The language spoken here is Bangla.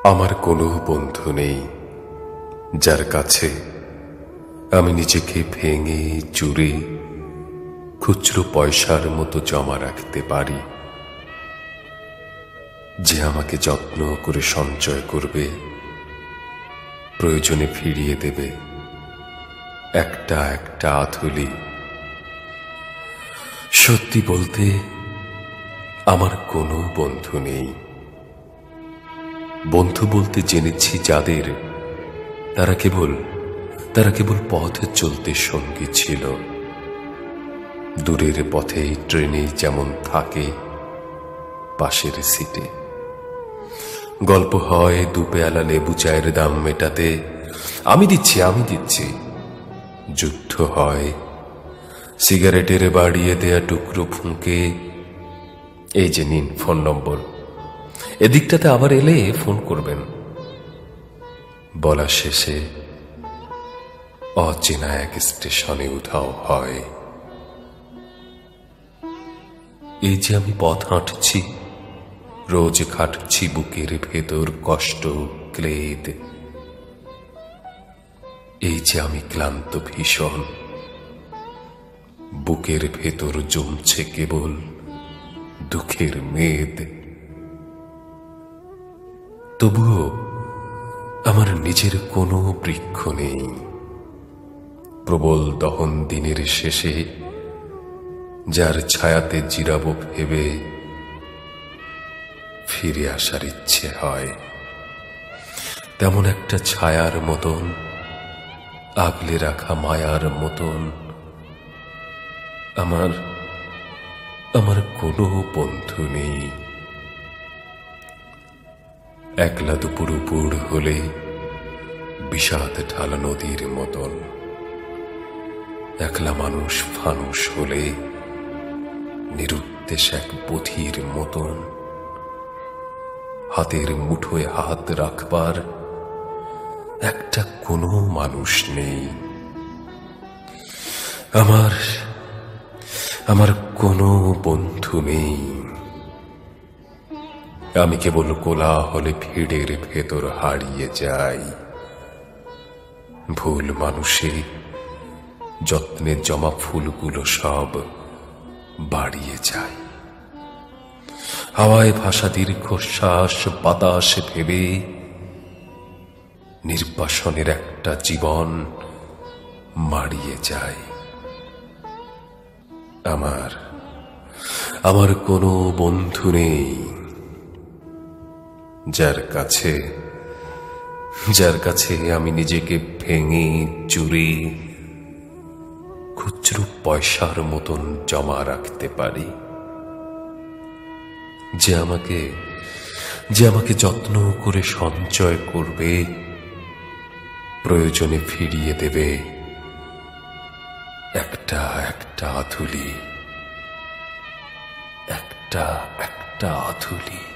আমার কোনো বন্ধু নেই যার কাছে আমি নিজেকে ভেঙে চুরে খুচরো পয়সার মতো জমা রাখতে পারি, যে আমাকে যত্ন করে সঞ্চয় করবে, প্রয়োজনে ফিরিয়ে দেবে একটা একটা আধুলি। সত্যি বলতে আমার কোনো বন্ধু নেই। বন্ধু বলতে জেনেছি যাদের, তারা কেবল পথে চলতে সঙ্গী ছিল। দূরের পথে ট্রেনে যেমন থাকে পাশের সিটে, গল্প হয় দুপেয়ালা লেবু চায়ের দাম মেটাতে, আমি দিচ্ছি। যুদ্ধ হয় সিগারেটের বাড়িয়ে দেয়া টুকরো ফুঁকে, এই যে নিন ফোন নম্বর, এদিকটাতে আবার এলে ফোন করবেন। বলা শেষে অচেনা এক স্টেশনে উধাও হয়। এই যে আমি পথ হাঁটছি, রোজ খাটছি বুকের ভেতর কষ্ট ক্লেদ। এই যে আমি ক্লান্ত ভীষণ, বুকের ভেতর জমছে কেবল দুঃখের মেদ। তবুও আমার নিজের কোনো বৃক্ষ নেই। প্রবল দহন দিনের শেষে যার ছায়াতে জিরাবো ভেবে ফিরে আসার ইচ্ছে হয়। তেমন একটা ছায়ার মতন, আগলে রাখা মায়ার মতন আমার কোনো বন্ধু নেই। একলা দুপুর হলে বিষাদ ঢালা নদীর মতন, একলা মানুষ ফানুষ হলে নিরুদ্দেশ এক বধির মতন। হাতের মুঠোয় হাত রাখবার একটা কোনো মানুষ নেই। আমার কোনো বন্ধু নেই। আমি কেবল কোলাহলে ভিড়ের ভেতর হারিয়ে যাই। ভুল মানুষে যত্নে জমা ফুলগুলো সব বাড়িয়ে যায়। হাওয়ায় ভাসা দীর্ঘশ্বাস বাতাস ভেবে নির্বাসনের একটা জীবন মারিয়ে যায়। আমার কোনো বন্ধু নেই যার কাছে আমি নিজেকে ভেঙে চুরে খুচরো পয়সার মতন জমা রাখতে পারি, যে আমাকে যত্ন করে সঞ্চয় করবে, প্রয়োজনে ফিরিয়ে দেবে একটা একটা আধুলি, একটা একটা আধুলি।